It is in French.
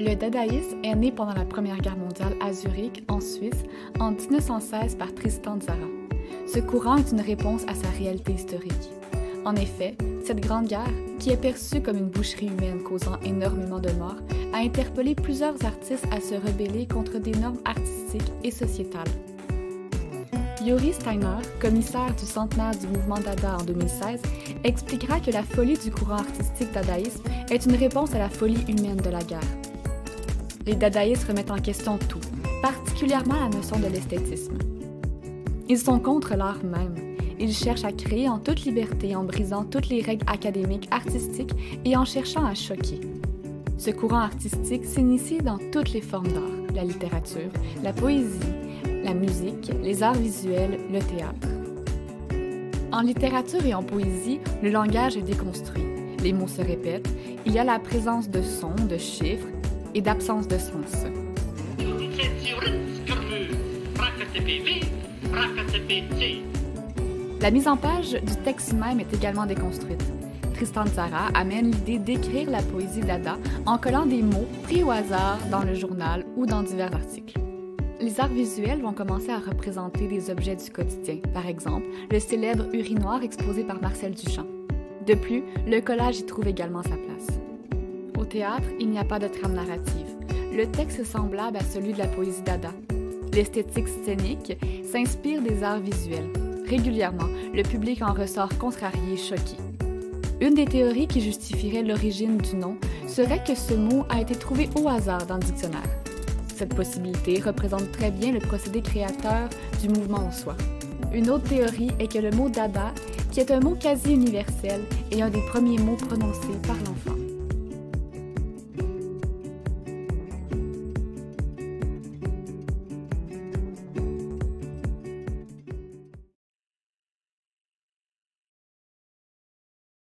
Le dadaïsme est né pendant la Première Guerre mondiale à Zurich, en Suisse, en 1916 par Tristan Tzara. Ce courant est une réponse à sa réalité historique. En effet, cette grande guerre, qui est perçue comme une boucherie humaine causant énormément de morts, a interpellé plusieurs artistes à se rebeller contre des normes artistiques et sociétales. Yuri Steiner, commissaire du centenaire du mouvement Dada en 2016, expliquera que la folie du courant artistique dadaïsme est une réponse à la folie humaine de la guerre. Les dadaïstes remettent en question tout, particulièrement la notion de l'esthétisme. Ils sont contre l'art même. Ils cherchent à créer en toute liberté en brisant toutes les règles académiques artistiques et en cherchant à choquer. Ce courant artistique s'initie dans toutes les formes d'art, la littérature, la poésie, la musique, les arts visuels, le théâtre. En littérature et en poésie, le langage est déconstruit. Les mots se répètent, il y a la présence de sons, de chiffres et d'absence de sens. La mise en page du texte même est également déconstruite. Tristan Tzara amène l'idée d'écrire la poésie dada en collant des mots pris au hasard dans le journal ou dans divers articles. Les arts visuels vont commencer à représenter des objets du quotidien, par exemple le célèbre urinoir exposé par Marcel Duchamp. De plus, le collage y trouve également sa place. Au théâtre, il n'y a pas de trame narrative. Le texte est semblable à celui de la poésie dada. L'esthétique scénique s'inspire des arts visuels. Régulièrement, le public en ressort contrarié, choqué. Une des théories qui justifierait l'origine du nom serait que ce mot a été trouvé au hasard dans le dictionnaire. Cette possibilité représente très bien le procédé créateur du mouvement en soi. Une autre théorie est que le mot dada, qui est un mot quasi universel, est un des premiers mots prononcés par l'enfant.